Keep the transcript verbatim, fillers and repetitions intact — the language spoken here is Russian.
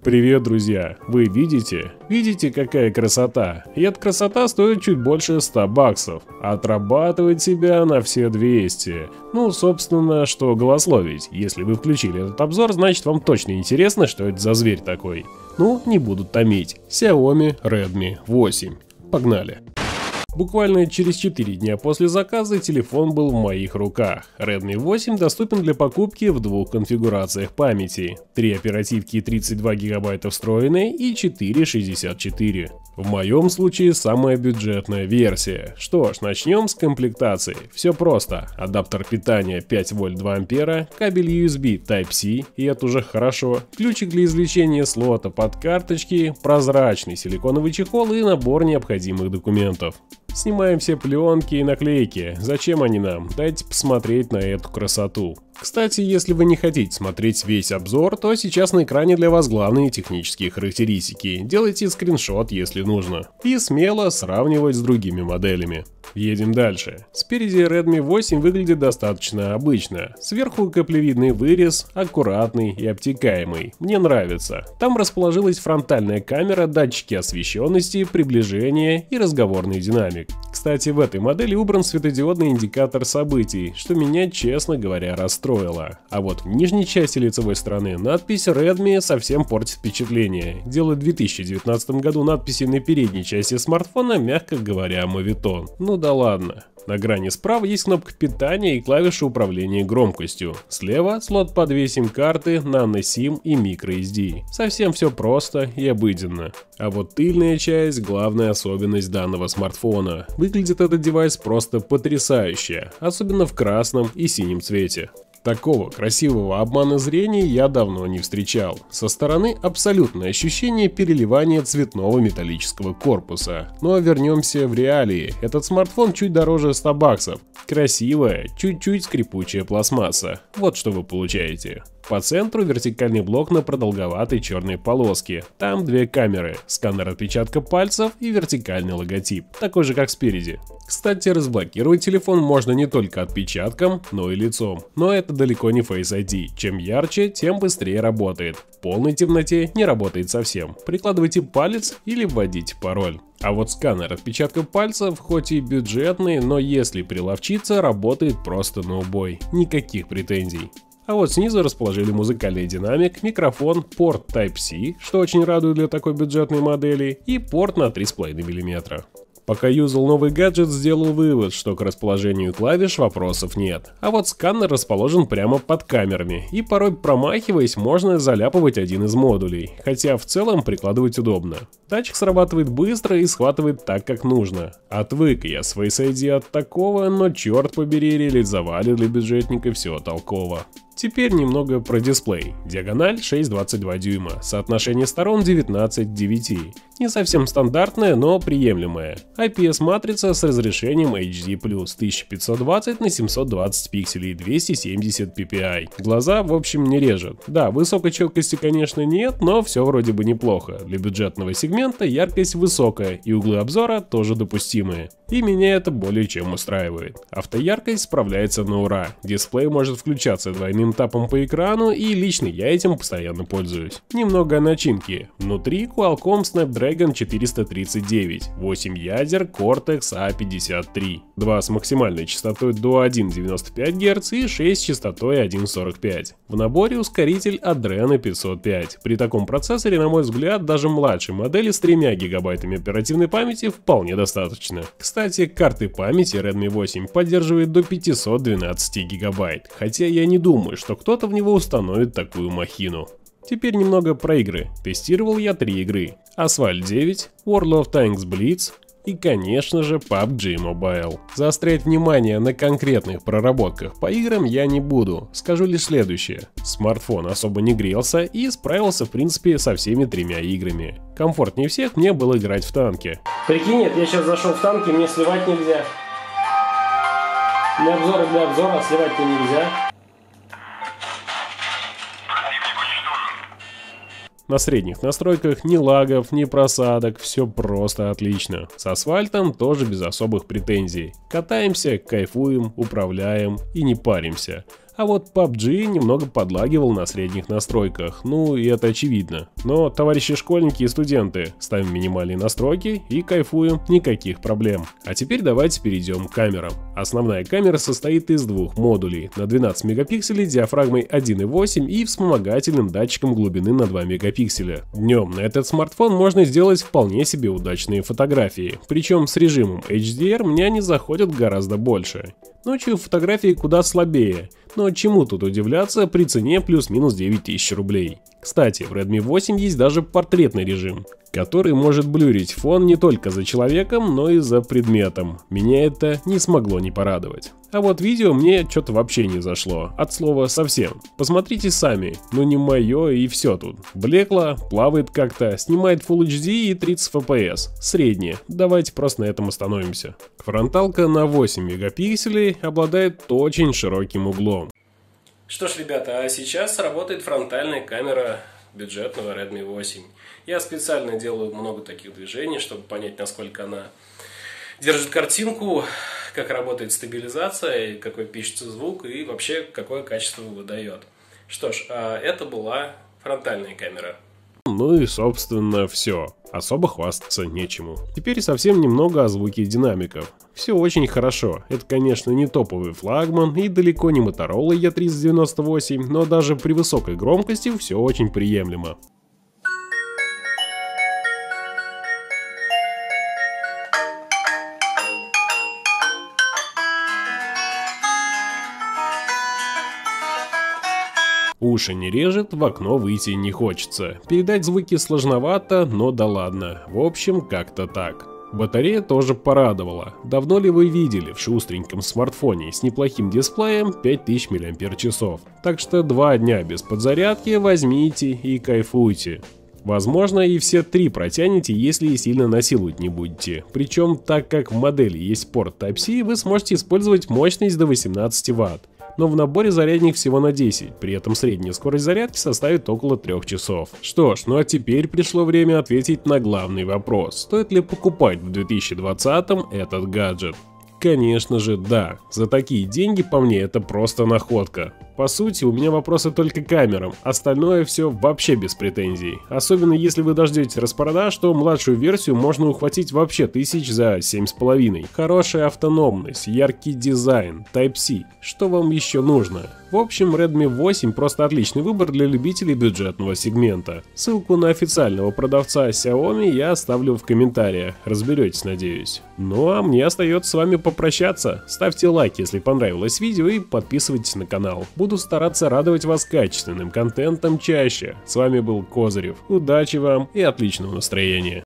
Привет, друзья! Вы видите? Видите, какая красота? И эта красота стоит чуть больше ста баксов. Отрабатывает себя на все двести. Ну, собственно, что голословить. Если вы включили этот обзор, значит вам точно интересно, что это за зверь такой. Ну, не буду томить. Xiaomi Redmi восемь. Погнали! Буквально через четыре дня после заказа телефон был в моих руках. Redmi восемь доступен для покупки в двух конфигурациях памяти. три оперативки тридцать два гигабайта встроенной и четыре шестьдесят четыре. В моем случае самая бюджетная версия. Что ж, начнем с комплектации. Все просто. Адаптер питания пять вольт два ампера, кабель ю эс би Type-C, и это уже хорошо, ключик для извлечения слота под карточки, прозрачный силиконовый чехол и набор необходимых документов. Снимаем все пленки и наклейки. Зачем они нам? Дайте посмотреть на эту красоту. Кстати, если вы не хотите смотреть весь обзор, то сейчас на экране для вас главные технические характеристики. Делайте скриншот, если нужно. И смело сравнивать с другими моделями. Едем дальше. Спереди Redmi восемь выглядит достаточно обычно. Сверху каплевидный вырез, аккуратный и обтекаемый. Мне нравится. Там расположилась фронтальная камера, датчики освещенности, приближения и разговорный динамик. Кстати, в этой модели убран светодиодный индикатор событий, что меня, честно говоря, расстроило. А вот в нижней части лицевой стороны надпись Redmi совсем портит впечатление. Дело в две тысячи девятнадцатом году надписи на передней части смартфона, мягко говоря, моветон. Ну да ладно. На грани справа есть кнопка питания и клавиши управления громкостью. Слева слот под две сим-карты, nano-SIM и microSD. Совсем все просто и обыденно. А вот тыльная часть – главная особенность данного смартфона. Выглядит этот девайс просто потрясающе, особенно в красном и синем цвете. Такого красивого обмана зрения я давно не встречал. Со стороны абсолютное ощущение переливания цветного металлического корпуса. Но вернемся в реалии. Этот смартфон чуть дороже ста баксов. Красивая, чуть-чуть скрипучая пластмасса. Вот что вы получаете. По центру вертикальный блок на продолговатой черной полоске. Там две камеры, сканер отпечатка пальцев и вертикальный логотип, такой же как спереди. Кстати, разблокировать телефон можно не только отпечатком, но и лицом. Но это далеко не Face ай ди. Чем ярче, тем быстрее работает. В полной темноте не работает совсем. Прикладывайте палец или вводите пароль. А вот сканер отпечатков пальцев, хоть и бюджетный, но если приловчиться, работает просто на убой. Никаких претензий. А вот снизу расположили музыкальный динамик, микрофон, порт Type-C, что очень радует для такой бюджетной модели, и порт на три с половиной миллиметра. Пока юзал новый гаджет, сделал вывод, что к расположению клавиш вопросов нет. А вот сканер расположен прямо под камерами, и порой промахиваясь, можно заляпывать один из модулей, хотя в целом прикладывать удобно. Датчик срабатывает быстро и схватывает так, как нужно. Отвык я с Face ай ди от такого, но черт побери, реализовали для бюджетника все толково. Теперь немного про дисплей. Диагональ шесть целых двадцать два дюйма, соотношение сторон девятнадцать к девяти. Не совсем стандартная, но приемлемая. ай пи эс-матрица с разрешением эйч ди плюс, тысяча пятьсот двадцать на семьсот двадцать пикселей, двести семьдесят пи пи ай. Глаза, в общем, не режет. Да, высокой четкости, конечно, нет, но все вроде бы неплохо. Для бюджетного сегмента яркость высокая и углы обзора тоже допустимые. И меня это более чем устраивает. Автояркость справляется на ура. Дисплей может включаться двойным тапом по экрану, и лично я этим постоянно пользуюсь. Немного о начинке. Внутри Qualcomm Snapdragon четыреста тридцать девять, восемь ядер Cortex а пятьдесят три, два с максимальной частотой до один целых девяносто пять герц и шесть с частотой один целых сорок пять. В наборе ускоритель Adreno пятьсот пять. При таком процессоре, на мой взгляд, даже младшей модели с тремя гигабайтами оперативной памяти вполне достаточно. Кстати, карты памяти Redmi восемь поддерживает до пятисот двенадцати гигабайт, хотя я не думаю, что кто-то в него установит такую махину. Теперь немного про игры. Тестировал я три игры: Asphalt девять, World of Tanks Blitz и, конечно же, пабг Mobile. Заострять внимание на конкретных проработках по играм я не буду. Скажу лишь следующее. Смартфон особо не грелся и справился в принципе со всеми тремя играми. Комфортнее всех мне было играть в танки. Прикинь, нет, я сейчас зашел в танки, мне сливать нельзя. Для обзора, для обзора, сливать-то нельзя. На средних настройках ни лагов, ни просадок, все просто отлично. С асфальтом тоже без особых претензий. Катаемся, кайфуем, управляем и не паримся. А вот пабг немного подлагивал на средних настройках, ну и это очевидно. Но, товарищи школьники и студенты, ставим минимальные настройки и кайфуем, никаких проблем. А теперь давайте перейдем к камерам. Основная камера состоит из двух модулей на двенадцать мегапикселей диафрагмой один и восемь и вспомогательным датчиком глубины на два мегапикселя. Днем на этот смартфон можно сделать вполне себе удачные фотографии, причем с режимом эйч ди ар мне они заходят гораздо больше. Ночью фотографии куда слабее, но чему тут удивляться при цене плюс-минус девять тысяч рублей. Кстати, в редми восемь есть даже портретный режим, который может блюрить фон не только за человеком, но и за предметом. Меня это не смогло не порадовать. А вот видео мне что-то вообще не зашло, от слова совсем. Посмотрите сами, ну не мое и все тут. Блекло, плавает как-то, снимает фулл эйч ди и тридцать эф пи эс, среднее, давайте просто на этом остановимся. Фронталка на восемь мегапикселей обладает очень широким углом. Что ж, ребята, а сейчас работает фронтальная камера бюджетного редми восемь. Я специально делаю много таких движений, чтобы понять, насколько она держит картинку, как работает стабилизация, какой пишется звук и вообще какое качество выдает. Что ж, а это была фронтальная камера. Ну и собственно все. Особо хвастаться нечему. Теперь совсем немного о звуке динамиков. Все очень хорошо. Это, конечно, не топовый флагман и далеко не Motorola и триста девяносто восемь, но даже при высокой громкости все очень приемлемо. Уши не режет, в окно выйти не хочется. Передать звуки сложновато, но да ладно. В общем, как-то так. Батарея тоже порадовала. Давно ли вы видели в шустреньком смартфоне с неплохим дисплеем пять тысяч миллиампер-часов? Так что два дня без подзарядки возьмите и кайфуйте. Возможно, и все три протянете, если и сильно насиловать не будете. Причем, так как в модели есть порт тайп си, вы сможете использовать мощность до восемнадцати ватт. Но в наборе зарядник всего на десять, при этом средняя скорость зарядки составит около трёх часов. Что ж, ну а теперь пришло время ответить на главный вопрос: стоит ли покупать в две тысячи двадцатом этот гаджет? Конечно же да, за такие деньги по мне это просто находка. По сути, у меня вопросы только к камерам, остальное все вообще без претензий. Особенно если вы дождетесь распродаж, то младшую версию можно ухватить вообще тысяч за семь с половиной. Хорошая автономность, яркий дизайн, тайп си. Что вам еще нужно? В общем, редми восемь просто отличный выбор для любителей бюджетного сегмента. Ссылку на официального продавца Xiaomi я оставлю в комментариях, разберетесь, надеюсь. Ну а мне остается с вами попрощаться. Ставьте лайк, если понравилось видео, и подписывайтесь на канал. Буду стараться радовать вас качественным контентом чаще. С вами был Козырев. Удачи вам и отличного настроения.